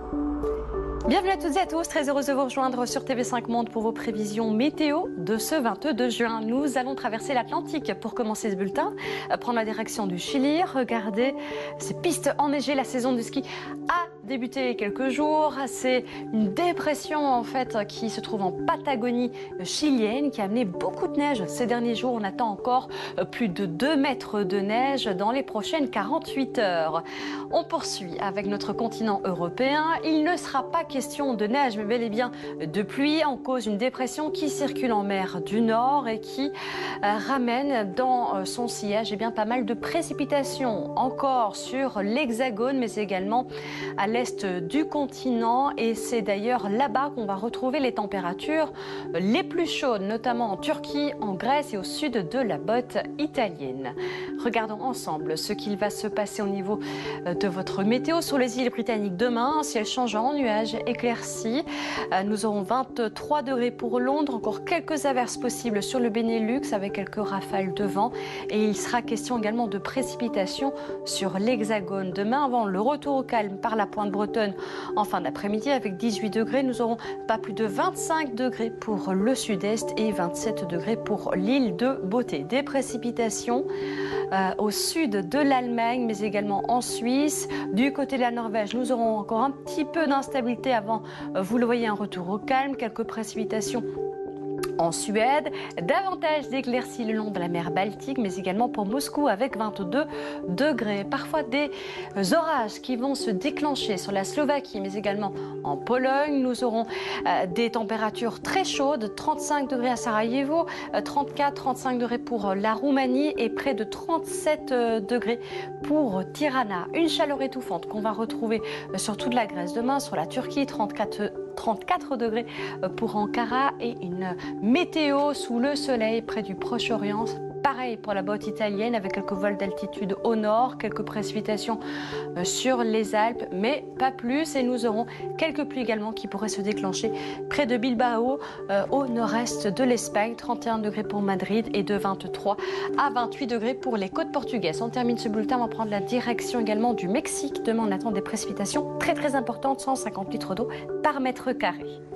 Bienvenue à toutes et à tous, très heureuse de vous rejoindre sur TV5 Monde pour vos prévisions météo de ce 22 juin. Nous allons traverser l'Atlantique pour commencer ce bulletin, prendre la direction du Chili, regarder ces pistes enneigées. La saison du ski a débuté il y a quelques jours. C'est une dépression en fait qui se trouve en Patagonie chilienne qui a amené beaucoup de neige ces derniers jours. On attend encore plus de 2 mètres de neige dans les prochaines 48 heures. On poursuit avec notre continent européen. Il ne sera pas question de neige, mais bel et bien de pluie, en cause d'une dépression qui circule en mer du Nord et qui ramène dans son sillage pas mal de précipitations encore sur l'Hexagone, mais également à l'est du continent. Et c'est d'ailleurs là-bas qu'on va retrouver les températures les plus chaudes, notamment en Turquie, en Grèce et au sud de la botte italienne. Regardons ensemble ce qu'il va se passer au niveau de votre météo sur les îles britanniques demain. Ciel changeant, nuages éclairci. Nous aurons 23 degrés pour Londres, encore quelques averses possibles sur le Benelux avec quelques rafales de vent. Et il sera question également de précipitations sur l'Hexagone demain, avant le retour au calme par la pointe bretonne en fin d'après-midi avec 18 degrés. Nous aurons pas plus de 25 degrés pour le sud-est et 27 degrés pour l'île de Beauté. Des précipitations au sud de l'Allemagne, mais également en Suisse. Du côté de la Norvège, nous aurons encore un petit peu d'instabilité avant, vous le voyez, un retour au calme, quelques précipitations en Suède, davantage d'éclaircies le long de la mer Baltique, mais également pour Moscou avec 22 degrés. Parfois des orages qui vont se déclencher sur la Slovaquie, mais également en Pologne. Nous aurons des températures très chaudes, 35 degrés à Sarajevo, 34-35 degrés pour la Roumanie et près de 37 degrés pour Tirana. Une chaleur étouffante qu'on va retrouver sur toute la Grèce demain, sur la Turquie, 34 degrés pour Ankara et une météo sous le soleil près du Proche-Orient. Pareil pour la botte italienne avec quelques vols d'altitude au nord, quelques précipitations sur les Alpes, mais pas plus. Et nous aurons quelques pluies également qui pourraient se déclencher près de Bilbao, au nord-est de l'Espagne. 31 degrés pour Madrid et de 23 à 28 degrés pour les côtes portugaises. On termine ce bulletin, on va prendre la direction également du Mexique. Demain, on attend des précipitations très importantes, 150 litres d'eau par mètre carré.